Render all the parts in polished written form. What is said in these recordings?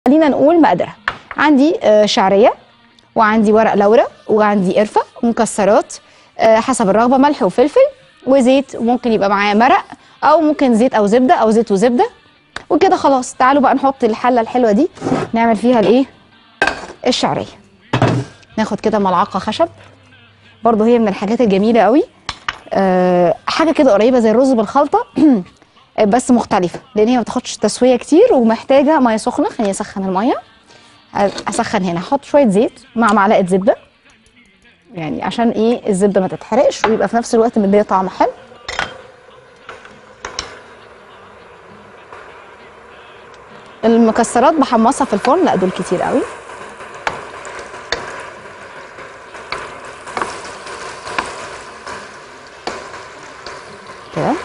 خلينا نقول مقاديرها. عندي شعريه، وعندي ورق لورا، وعندي قرفه ومكسرات حسب الرغبه، ملح وفلفل وزيت، وممكن يبقى معاه مرق او ممكن زيت او زبده او زيت وزبده. وكده خلاص. تعالوا بقى نحط الحله الحلوه دي نعمل فيها الايه، الشعريه. ناخد كده ملعقه خشب، برضو هي من الحاجات الجميله قوي. حاجه كده قريبه زي الرز بالخلطه بس مختلفه، لان هي ما بتاخدش تسويه كتير ومحتاجه ميه سخنه. خليني اسخن الميه. اسخن هنا، احط شويه زيت مع معلقه زبده، يعني عشان ايه الزبده ما تتحرقش ويبقى في نفس الوقت مديه طعم حلو. المكسرات بحمصها في الفرن، لا دول كتير قوي. كده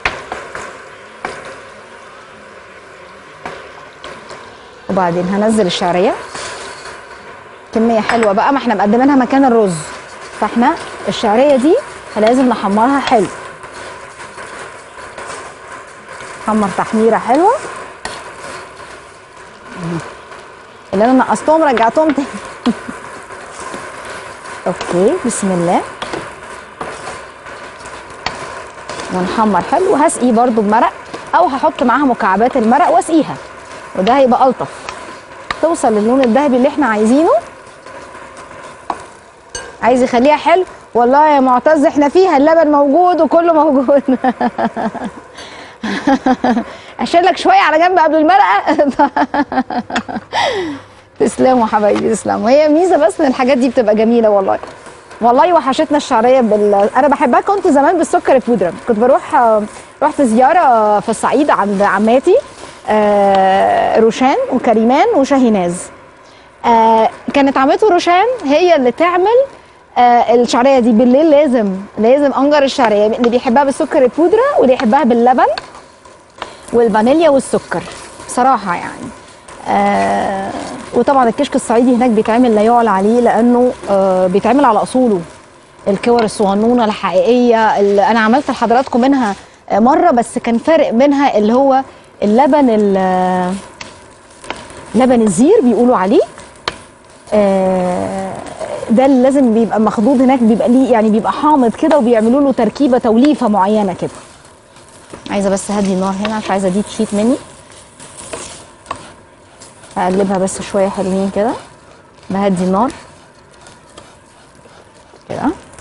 وبعدين هنزل الشعريه كميه حلوه بقى، ما احنا مقدمينها مكان الرز، فاحنا الشعريه دي لازم نحمرها حلو. حمر تحميره حلوه. اللي انا نقصتهم رجعتهم تاني. اوكي بسم الله. ونحمر حلو، وهسقيه برضو بمرق او هحط معاها مكعبات المرق واسقيها، وده هيبقى الطف، توصل للون الذهبي اللي احنا عايزينه. عايز يخليها حلو، والله يا معتز احنا فيها اللبن موجود وكله موجود. اشيل لك شويه على جنب قبل المرقه. تسلموا حبايبي، تسلموا. هي ميزه بس ان الحاجات دي بتبقى جميله والله. والله وحشتنا الشعريه انا بحبها. كنت زمان بالسكر البودره، كنت بروح رحت زياره في الصعيد عند عماتي روشان وكريمان وشاهيناز. كانت عمته روشان هي اللي تعمل الشعريه دي بالليل. لازم انجر الشعريه، اللي بيحبها بالسكر البودره واللي يحبها باللبن والفانيليا والسكر بصراحه يعني. وطبعا الكشك الصعيدي هناك بيتعمل لا يعلى عليه، لانه بيتعمل على اصوله، الكور الصغنونه الحقيقيه اللي انا عملت لحضراتكم منها مره، بس كان فارق منها اللي هو اللبن لبن الزير بيقولوا عليه. ده اللي لازم بيبقى مخضوض هناك، بيبقى ليه يعني بيبقى حامض كده، وبيعملوا له تركيبه توليفه معينه كده. عايزه بس اهدي النار هنا، مش عايزه دي تشيط مني. هقلبها بس شويه حلوين كده، بهدي النار كده.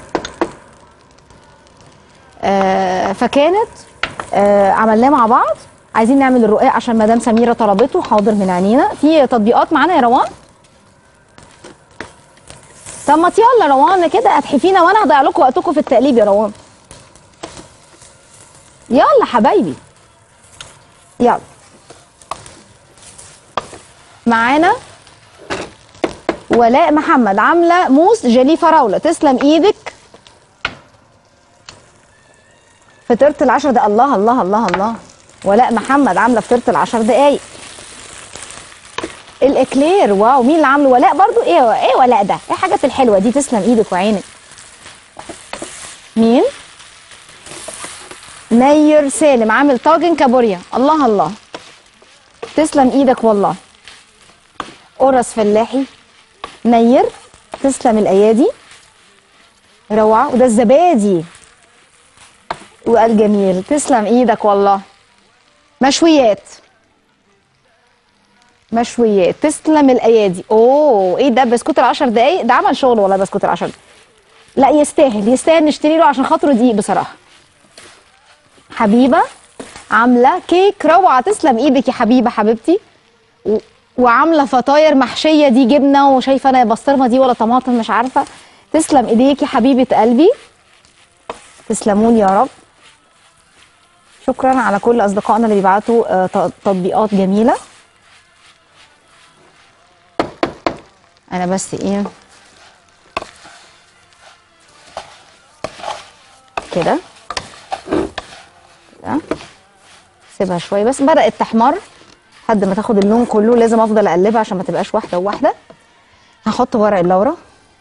فكانت عملناه مع بعض. عايزين نعمل الرقاق عشان مدام سميره طلبته، حاضر من عينينا. في تطبيقات معانا يا روان؟ طب ما يلا روان كده هتحفينا، وانا هضيع لكم وقتكم في التقليب يا روان. يلا حبايبي يلا. معانا ولاء محمد عامله موس جيلي فراوله، تسلم ايدك. فطرت ال10 دقايق. الله الله الله الله. ولاء محمد عامله فطرت ال10 دقايق. الاكلير، واو، مين اللي عامله؟ ولاء برضو. ايه ولاء ده؟ ايه الحاجات الحلوه دي؟ تسلم ايدك وعينك. مين؟ نير سالم عامل طاجن كابوريا. الله الله، تسلم ايدك والله. قرص فلاحي نير، تسلم الايادي، روعه. وده الزبادي وقال جميل، تسلم ايدك والله. مشويات تسلم الايادي. اوه ايه ده؟ بسكوت ال10 دقايق ده عمل شغل والله. بسكوت ال10 دقايق لا يستاهل نشتري له عشان خاطره دقيق بصراحه. حبيبه عامله كيك روعه، تسلم ايدك يا حبيبه حبيبتي. وعامله فطاير محشيه، دي جبنه وشايفه انا بسطرمه دي ولا طماطم مش عارفه. تسلم ايديك يا حبيبه قلبي، تسلمون يا رب. شكرا على كل اصدقائنا اللي بيبعتوا تطبيقات جميله. انا بس ايه كده سيبها شويه بس، بدات تحمر لحد ما تاخد اللون كله. لازم افضل اقلبها عشان ما تبقاش واحده وواحده. هحط ورق اللورا،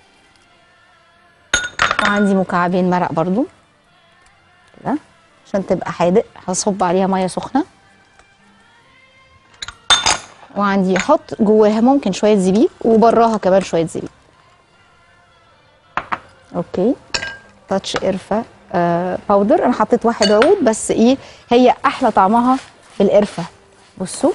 وعندي مكعبين مرق برضو كده عشان تبقى حادق. هصب عليها ميه سخنه وعندي احط جواها ممكن شويه زبيب وبراها كمان شويه زبيب. اوكي، تاتش قرفه باودر. انا حطيت 1 عود بس، ايه هي احلى طعمها في القرفه. بصوا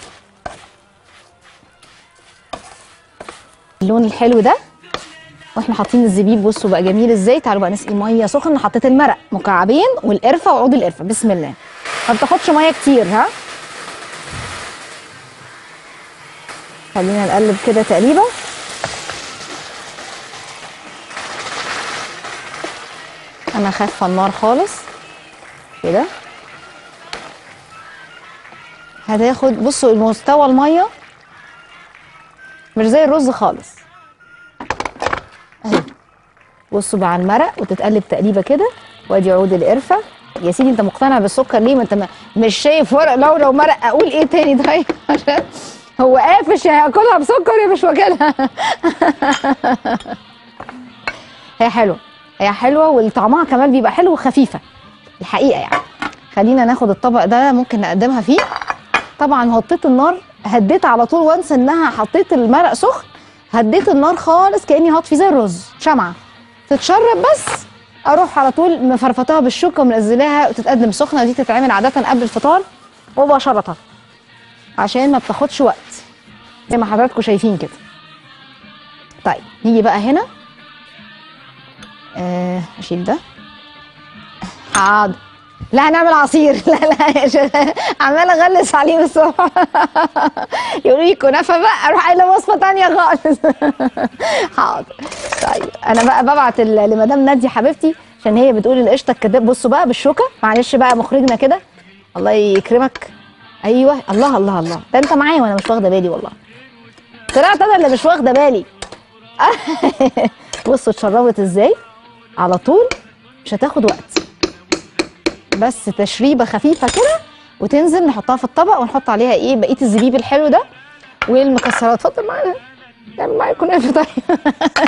اللون الحلو ده واحنا حاطين الزبيب، بصوا بقى جميل ازاي. تعالوا بقى نسقي ميه سخنه. حطيت المرق مكعبين والقرفه وعود القرفه. بسم الله، ما بتاخدش ميه كتير. ها، خلينا نقلب كده تقريبا. انا خافه النار خالص كده. هتاخد، بصوا المستوى الميه مش زي الرز خالص اهي. بصوا بقى على المرق وتتقلب تقليبه كده. وادي عود القرفه. يا سيدي انت مقتنع بالسكر ليه؟ ما انت مش شايف ورق لورا ومرق. اقول ايه تاني طيب؟ عشان هو قافش يا هاكلها بسكر يا مش واكلها. هي حلوه، هي حلوه وطعمها كمان بيبقى حلو وخفيفه الحقيقه يعني. خلينا ناخد الطبق ده ممكن نقدمها فيه. طبعا وطيت النار، هديت على طول وانس انها حطيت المرق سخن. هديت النار خالص كاني هطفي زي الرز شمعه تتشرب بس. اروح على طول مفرفتها بالشوكه ومنزلاها وتتقدم سخنه. دي تتعمل عاده قبل الفطار مباشره عشان ما بتاخدش وقت زي ما حضراتكم شايفين كده. طيب نيجي بقى هنا. اشيل ده. حاضر. لا هنعمل عصير. لا عماله اغلس عليه من الصبح. يقولوا لي كنافه بقى، اروح قايله وصفه ثانيه خالص. حاضر. طيب انا بقى ببعت لمدام ناديه حبيبتي عشان هي بتقول القشطه الكداب. بصوا بقى بالشوكه، معلش بقى مخرجنا كده الله يكرمك. ايوه، الله الله الله، ده انت معايا وانا مش واخده بالي والله. طلعت انا اللي مش واخده بالي. بصوا اتشربت ازاي على طول، مش هتاخد وقت. بس تشريبه خفيفه كده وتنزل. نحطها في الطبق ونحط عليها ايه بقيه الزبيب الحلو ده والمكسرات. اتفضل معانا، نعمل معايا كنافه. طيب.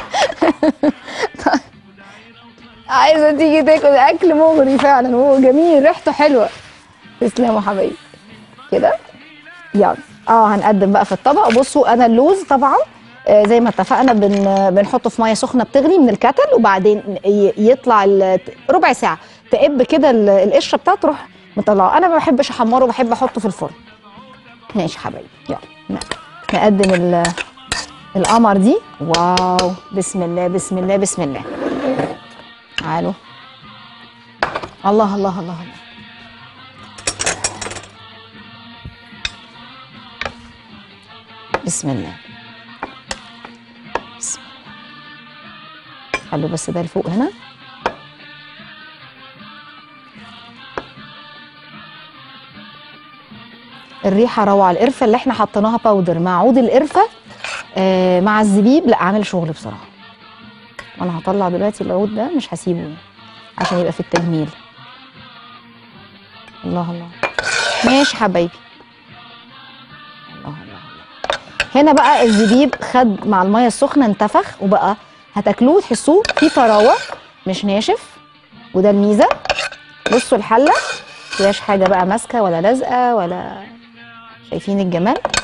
طيب عايزه تيجي تاكل اكل مغري فعلا وجميل ريحته حلوه. تسلموا حبايبي كده. يلا هنقدم بقى في الطبق. بصوا انا اللوز طبعا زي ما اتفقنا بنحطه في ميه سخنه بتغلي من الكتل، وبعدين يطلع ربع ساعه تقب كده القشره بتاعته، تروح مطلعه. انا ما بحبش احمره، بحب احطه في الفرن. ماشي حبايبي، يلا نقدم القمر دي. واو، بسم الله بسم الله بسم الله. تعالوا. الله الله الله الله. بسم الله بسم الله. خلوا بس ده لفوق هنا. الريحه روعه. القرفه اللي احنا حطيناها باودر مع عود القرفه مع الزبيب، لا عامل شغل بصراحه. وانا هطلع دلوقتي العود ده، مش هسيبه عشان يبقى في التجميل. الله الله. ماشي حبايبي. الله الله. هنا بقى الزبيب خد مع الميه السخنه انتفخ وبقى هتاكلوه تحسوه فيه طراوه مش ناشف، وده الميزه. بصوا الحله مفيهاش حاجه بقى ماسكه ولا لازقه ولا. شايفين الجمال؟